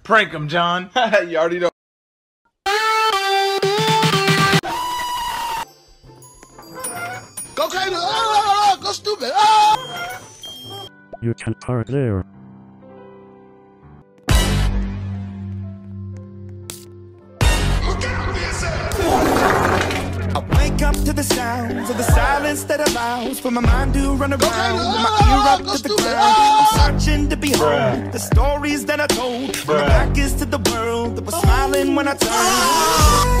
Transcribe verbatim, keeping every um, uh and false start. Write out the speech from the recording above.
Prank him, John. You already know. Go crazy! Oh, go stupid! Oh! You can park there. I wake up to the sounds of the silence that allows for my mind to run around with my ear up to the ground. I'm searching to behold Bruh. the stories that I told. When my back is to the world that was smiling when I turned.